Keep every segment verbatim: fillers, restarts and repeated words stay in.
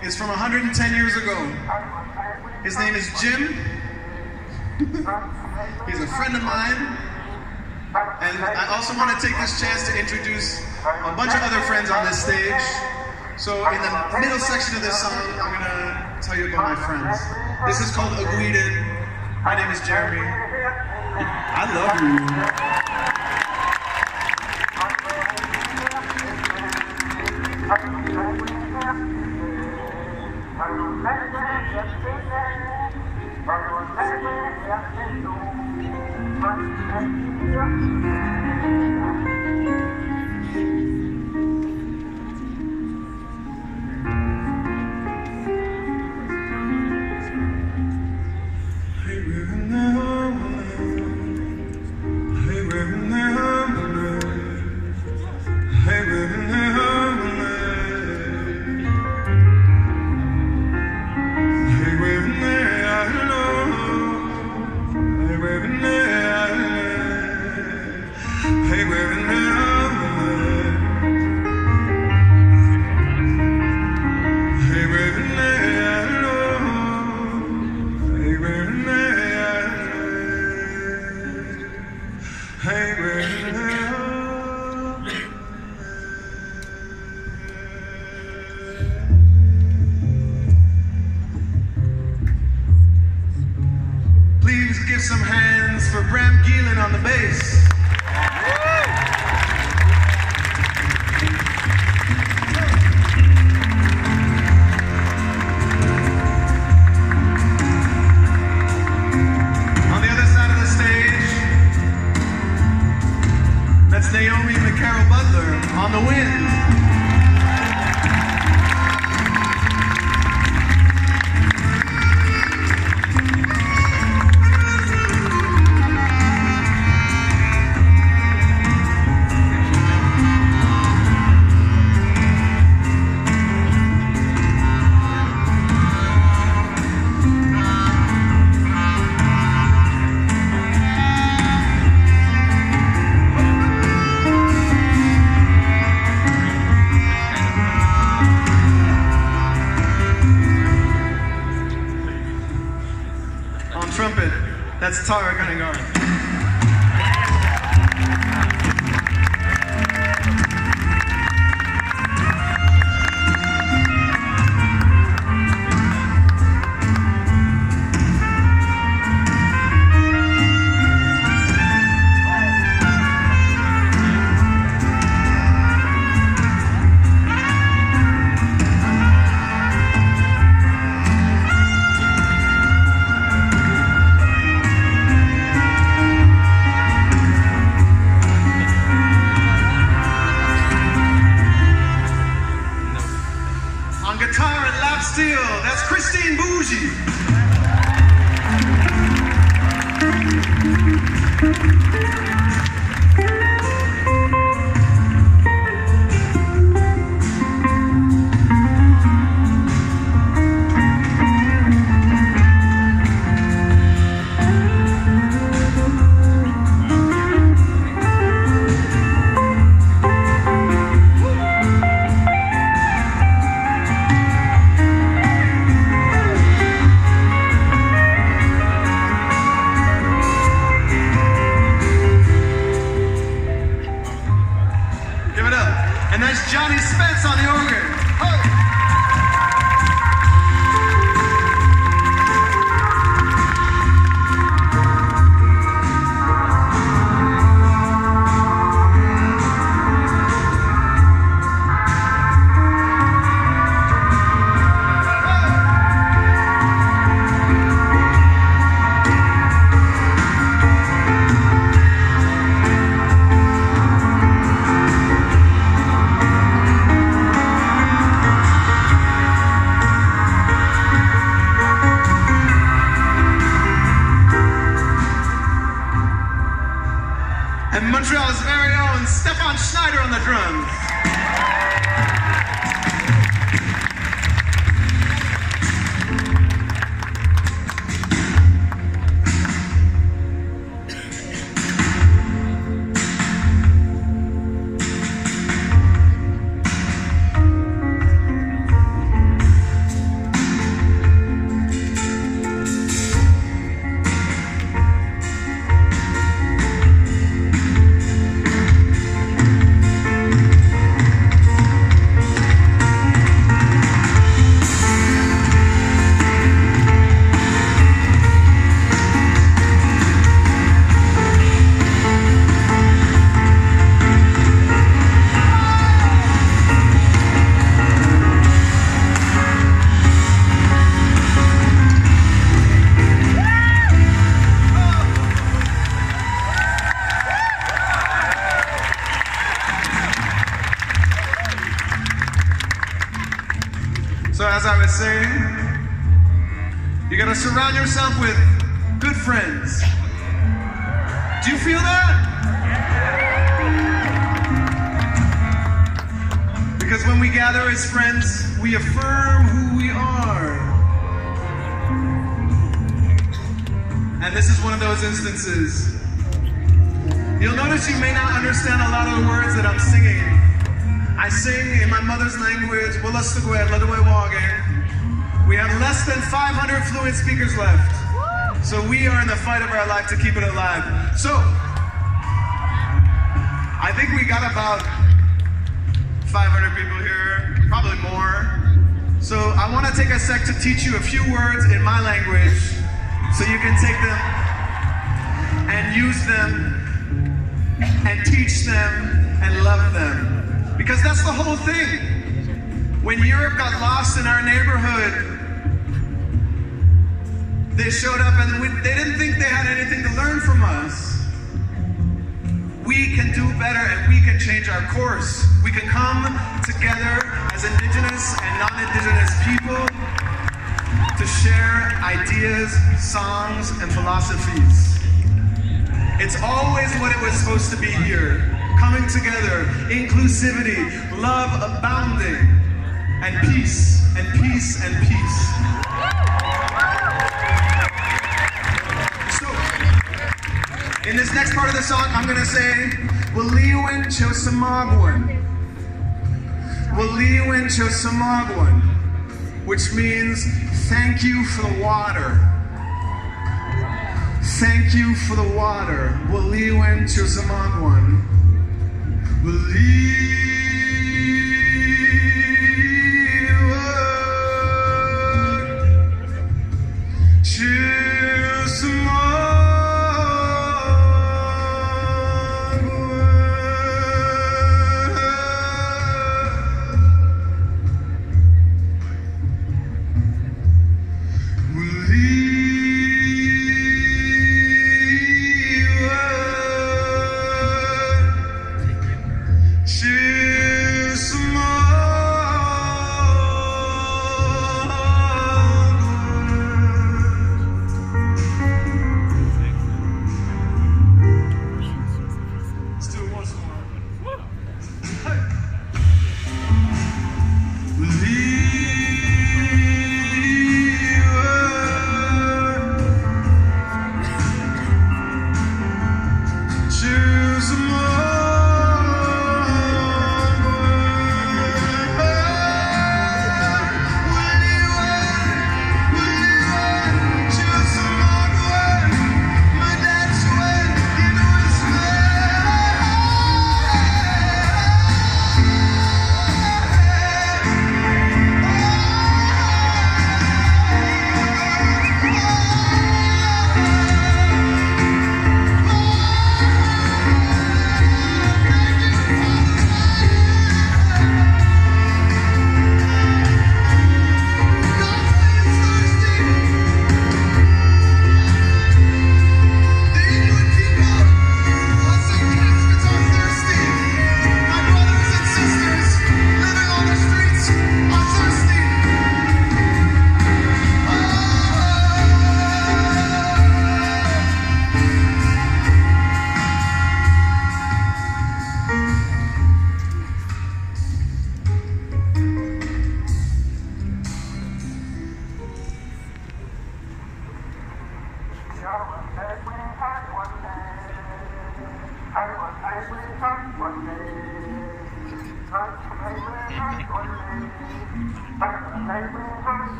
is from one hundred ten years ago. His name is Jim. He's a friend of mine. And I also want to take this chance to introduce a bunch of other friends on this stage. So in the middle section of this song, I'm going to tell you about my friends. This is called Aguiden. My name is Jeremy. I love you. Please give some hands for Bram Geelan on the bass. On the other side of the stage, that's Naomi McCarroll Butler on the wind. Trumpet, that's Tara Cunningham. Guitar and lap steel, that's Christine Bougie. So as I was saying, you gotta surround yourself with good friends. Do you feel that? Because when we gather as friends, we affirm who we are. And this is one of those instances. You'll notice you may not understand a lot of the words that I'm singing. I sing in my mother's language, we have less than five hundred fluent speakers left. So we are in the fight of our life to keep it alive. So, I think we got about five hundred people here, probably more. So I want to take a sec to teach you a few words in my language so you can take them and use them and teach them and love them. Because that's the whole thing. When Europe got lost in our neighborhood, they showed up and we, they didn't think they had anything to learn from us. We can do better and we can change our course. We can come together as indigenous and non-indigenous people to share ideas, songs, and philosophies. It's always what it was supposed to be here. Coming together, inclusivity, love abounding, and peace, and peace, and peace. So, in this next part of the song, I'm gonna say, Waliwin Chosamagwan. Waliwin Chosamagwan, which means thank you for the water. Thank you for the water. Waliwin Chosamagwan. Waliwin Chosamagwan.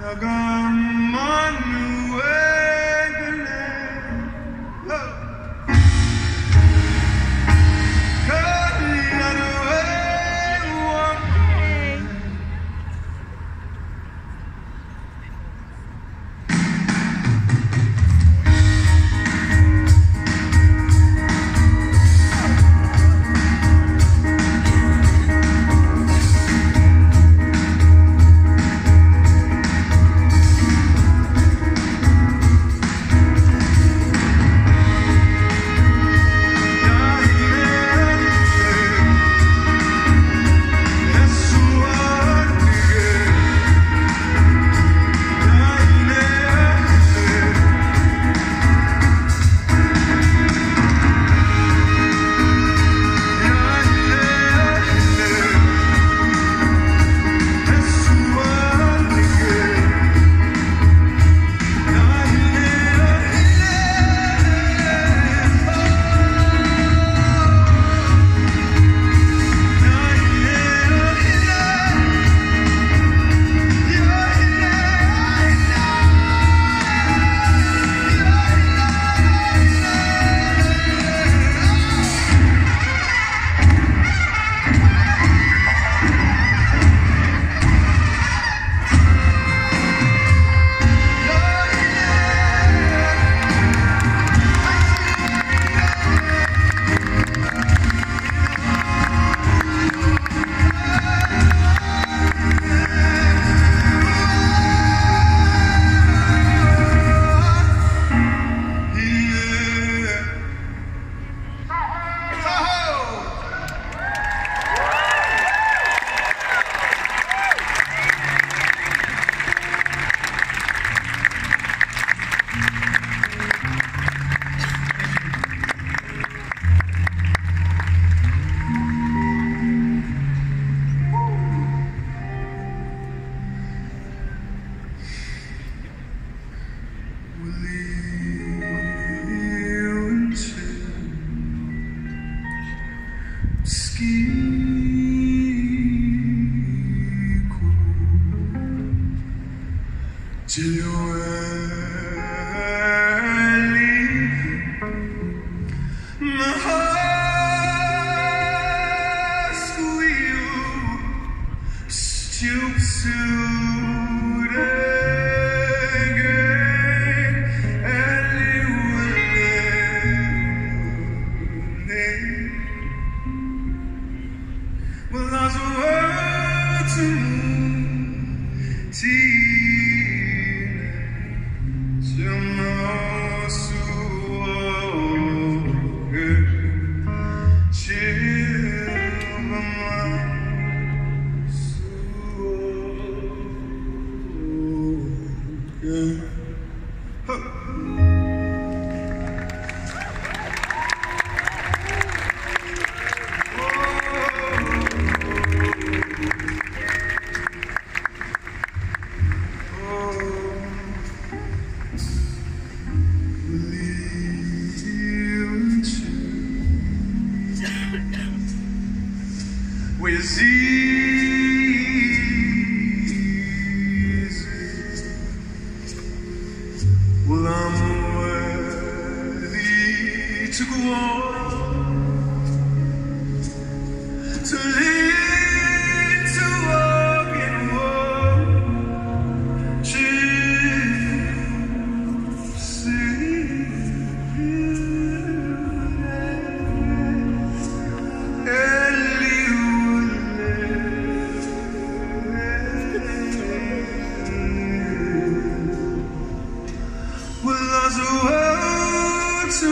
Agam Manuel. it's easy. Well, I'm worthy to go on, to live, to walk and walk, to see. Well, there's a world to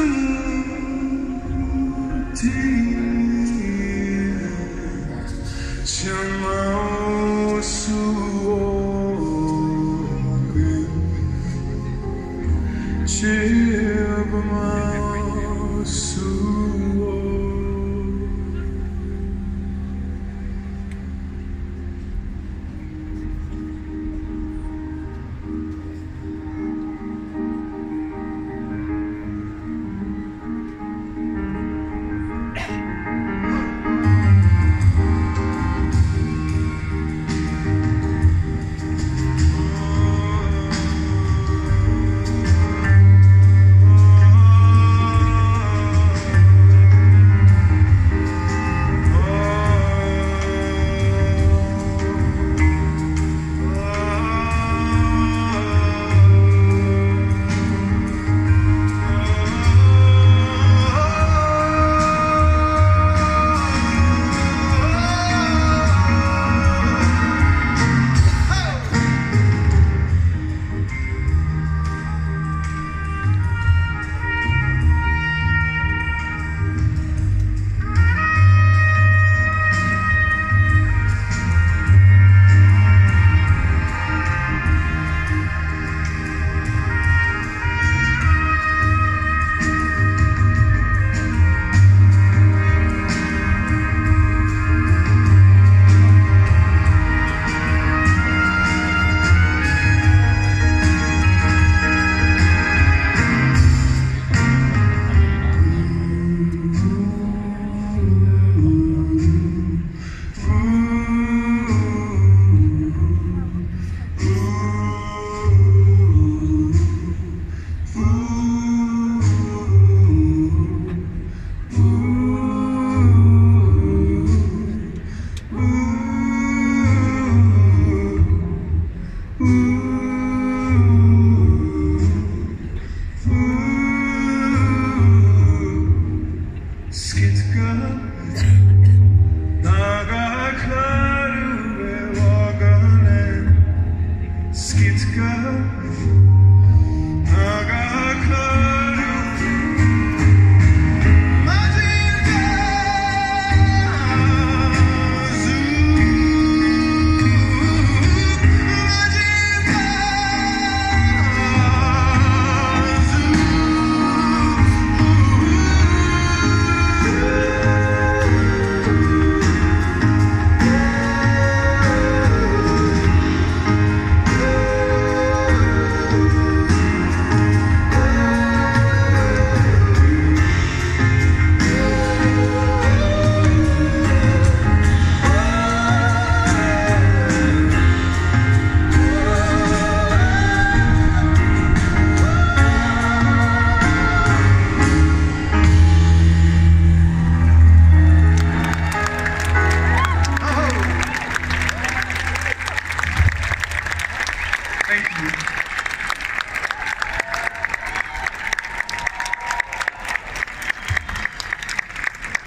Thank you.